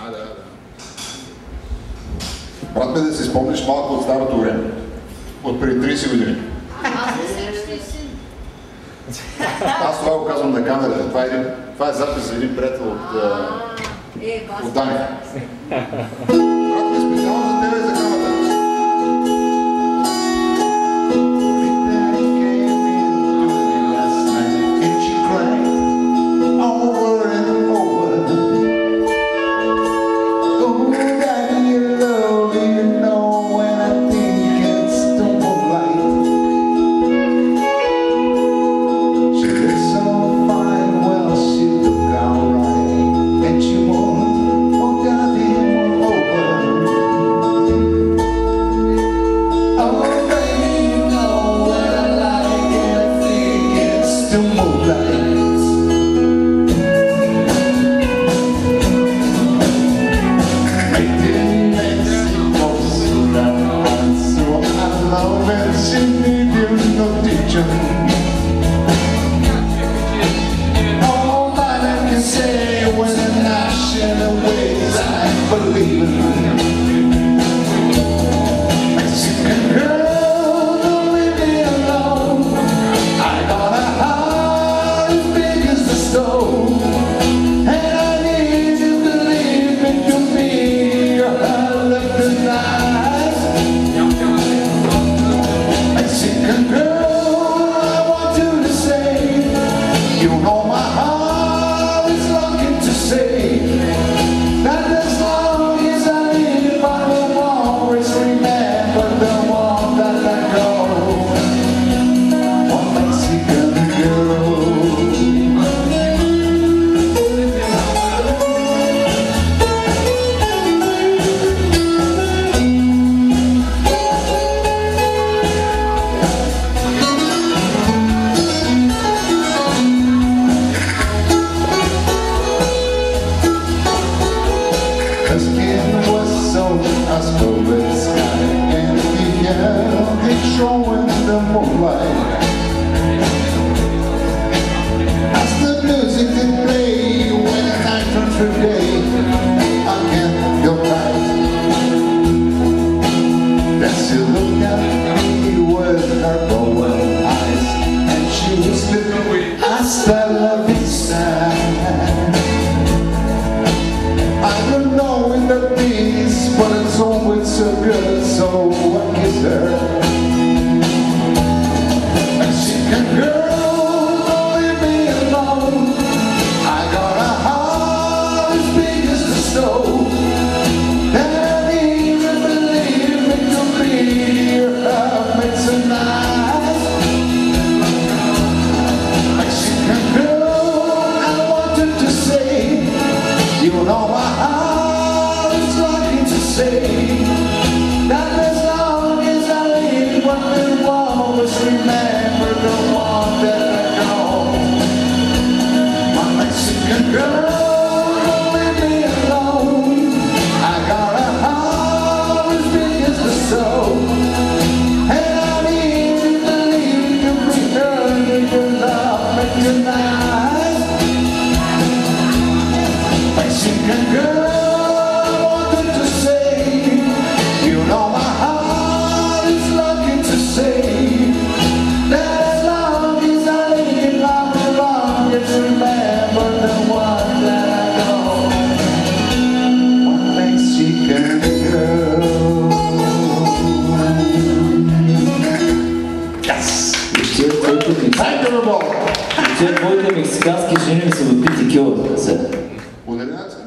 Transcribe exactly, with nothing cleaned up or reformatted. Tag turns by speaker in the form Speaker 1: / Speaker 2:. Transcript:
Speaker 1: да, да. Брат ме, да си спомниш малко от старото време. От преди трийсет години.
Speaker 2: Аз не се ще си.
Speaker 1: Аз това го казвам на камера. Това е, един, това е запис за един приятел от,
Speaker 2: е,
Speaker 1: от Дани. Брат ме, специално за тебе и за камата.
Speaker 3: Твоите мексикански жени са допити кила.